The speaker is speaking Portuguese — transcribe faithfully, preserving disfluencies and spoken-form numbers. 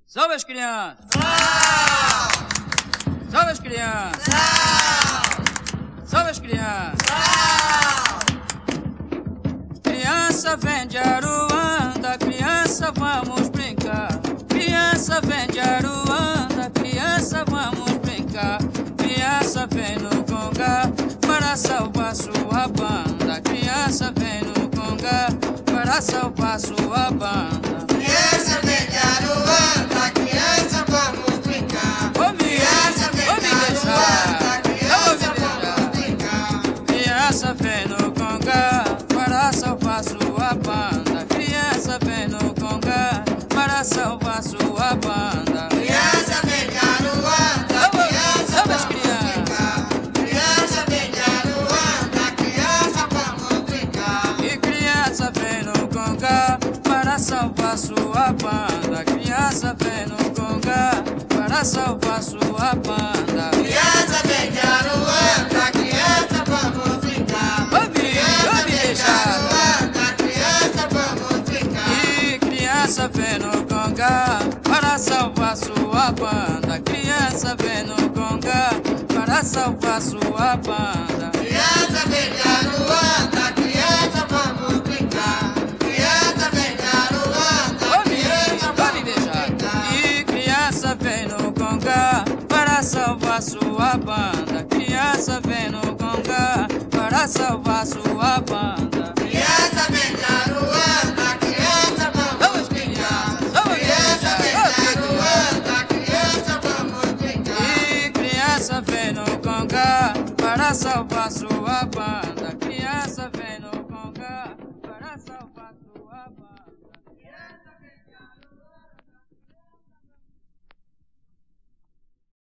Salve as crianças! Salve! Salve as crianças! Salve! Salve as crianças! Salve! Criança vem de Aruanda, criança vamos brincar. Criança vem de Aruanda, criança vamos brincar. Criança vem no conga para salvar sua banda. Criança vem no conga para salvar sua banda. Criança vem de Aruanda, criança vamos brincar. Ô, Criança vem ô, de me deixar. Aruanda, criança vamos brincar. Criança vem no conga para salvar sua banda. Criança vem no conga para salvar sua banda. Criança vem de Aruanda, criança vamos brincar. Criança vem de Aruanda, criança vamos brincar. E criança vem no conga para salvar sua banda. Criança vem no conga para salvar sua banda. Criança vem de Aruanda, criança vamos brincar. Ô, me, Criança ô, me vem de deixar. Aruanda, criança vamos brincar. E criança vem no conga para salvar sua banda. Criança vem no conga para salvar sua banda. Criança vem de Aruanda, criança vamos brincar. Criança vem de Aruanda, Ô, me, criança ô, me vamos deixar. brincar. E criança vem no conga para salvar sua banda. Criança vem no conga para salvar sua banda. Criança vem de Aruanda, criança vamos brincar. Criança vem de Aruanda, criança vamos brincar. E criança vem no conga para salvar sua banda. Criança vem no conga para salvar sua banda. Criança vem de Aruanda.